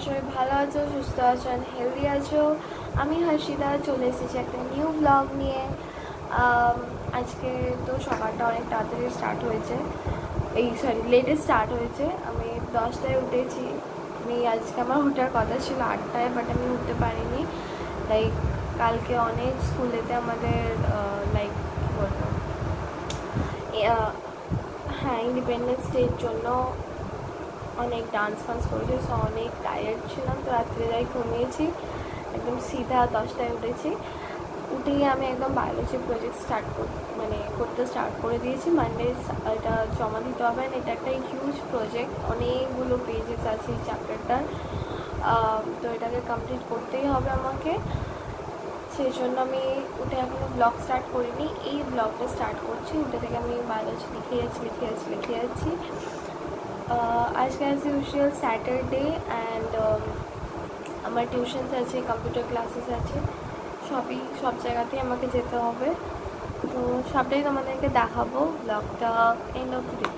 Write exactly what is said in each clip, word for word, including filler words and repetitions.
সবাই ভালো আছো, সুস্থ আছো, হেলদি আছো। আমি হর্ষিতা চলে এসেছি একটা নিউ ব্লগ নিয়ে। আজকে তো সকালটা অনেক তাড়াতাড়ি স্টার্ট হয়েছে, এই সরি লেটে স্টার্ট হয়েছে। আমি দশটায় উঠেছি। আমি আজকে আমার ওঠার কথা ছিল আটটায়, বাট আমি উঠতে পারিনি। লাইক কালকে অনেক স্কুলেতে আমাদের লাইক কী বলবো হ্যাঁ ইন্ডিপেন্ডেন্স ডের জন্য অনেক ডান্স ফান্স করেছি, সো অনেক টায়ার্ড ছিলাম। তো রাত্রে যাই ঘুমিয়েছি, একদম সিধা দশটায় উঠেছি। উঠেই আমি একদম বায়োলজি প্রজেক্ট স্টার্ট কর মানে করতে স্টার্ট করে দিয়েছি। মানডে এটা জমা দিতে হবে। এটা একটা হিউজ প্রজেক্ট, অনেকগুলো পেজেস আছে এই চ্যাপ্টারটার। তো এটাকে কমপ্লিট করতেই হবে আমাকে। সেই জন্য আমি উঠে এখনও ব্লগ স্টার্ট করিনি, এই ব্লগটা স্টার্ট করছি। উঠে থেকে আমি বায়োলজি লিখে যাচ্ছি লিখে যাচ্ছি লিখে যাচ্ছি আজকে অ্যাজ ইউজুয়াল স্যাটারডে অ্যান্ড আমার টিউশনস আছে, কম্পিউটার ক্লাসেস আছে, সবই সব জায়গাতেই আমাকে যেতে হবে। তো সবটাই তোমাদেরকে দেখাবো, ব্লগটা এন্ড অবধি দেখতে থাকো।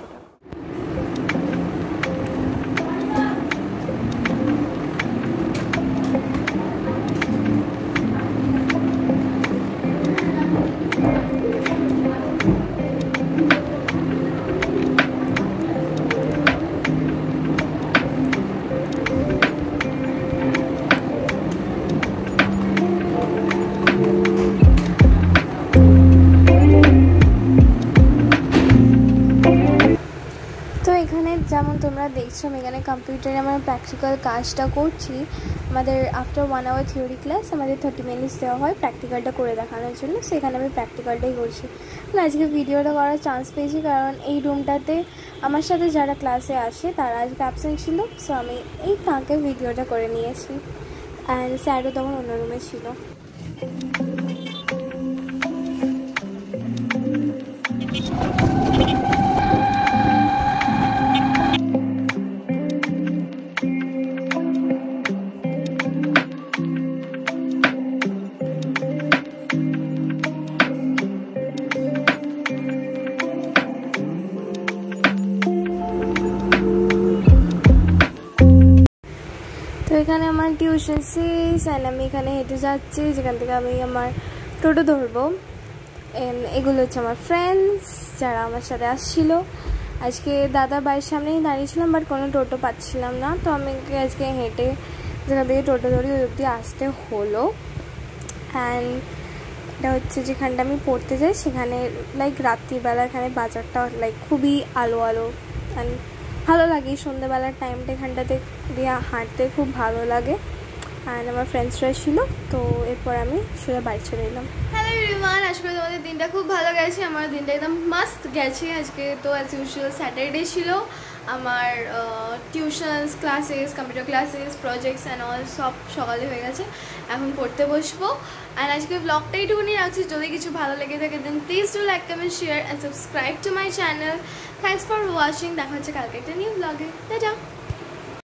যেমন তোমরা দেখছো আমি এখানে কম্পিউটারে আমার প্র্যাকটিক্যাল কাজটা করছি। আমাদের after one hour theory class আমাদের থার্টি মিনিটস দেওয়া হয় প্র্যাকটিক্যালটা করে দেখানোর জন্য। সেখানে আমি প্র্যাকটিক্যালটাই করছি। আজকে ভিডিওটা করার চান্স পেয়েছি কারণ এই রুমটাতে আমার সাথে যারা ক্লাসে আসে তারা আজকে অ্যাবসেন্ট ছিল, সো আমি এই ফাঁকে ভিডিওটা করে নিয়েছি। অ্যান্ড স্যারও তখন অন্য রুমে ছিল। তো এখানে আমার টিউশন শেষ অ্যান্ড আমি এখানে হেঁটে যাচ্ছি, যেখান থেকে আমি আমার টোটো ধরবো। এগুলো হচ্ছে আমার ফ্রেন্ডস যারা আমার সাথে আসছিল। আজকে দাদার বাড়ির সামনেই দাঁড়িয়েছিলাম, বাট কোনো টোটো পাচ্ছিলাম না, তো আমি আজকে হেঁটে যেখান থেকে টোটো ধরি ওই অবধি আসতে হলো। অ্যান্ড এটা হচ্ছে যেখানটা আমি পড়তে যাই, সেখানে লাইক রাত্রিবেলা এখানে বাজারটা লাইক খুবই আলো আলো অ্যান্ড ভালো লাগে। সন্ধ্যাবেলার টাইমটা এখানটাতে দিয়ে হাঁটতে খুব ভালো লাগে। অ্যান্ড আমার ফ্রেন্ডসরা ছিল, তো এরপর আমি সোজা বাড়ি চলে এলাম। হ্যালো এভরিওয়ান, আশা করি তোমাদের দিনটা খুব ভালো গেছে। আমার দিনটা একদম মাস্ত গেছে। আজকে তো অ্যাজ ইউজুয়াল স্যাটারডে ছিল। আমার tuitions classes computer classes projects and all সব সকালে হয়ে গেছে। এখন পড়তে বসবো। অ্যান্ড আজকে ব্লগটা এইটুকুনি রাখছি। যদি কিছু ভালো লেগে থাকে then please do like comment share and subscribe to my channel. Thanks for watching. দেখা হচ্ছে কালকে একটা নিউ ব্লগে। টাটা।